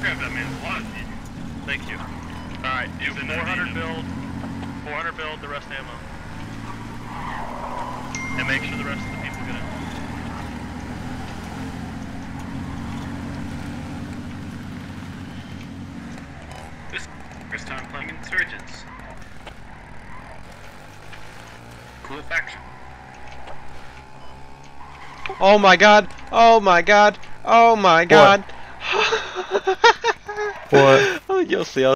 grab that man. A lot of people. Thank you. Alright, do 400 build. 400 build, the rest ammo. And make sure the rest of the people get in. This is first time playing Insurgents. Cool faction. Oh my god! Oh my god! Oh my god! What? Oh, you'll see.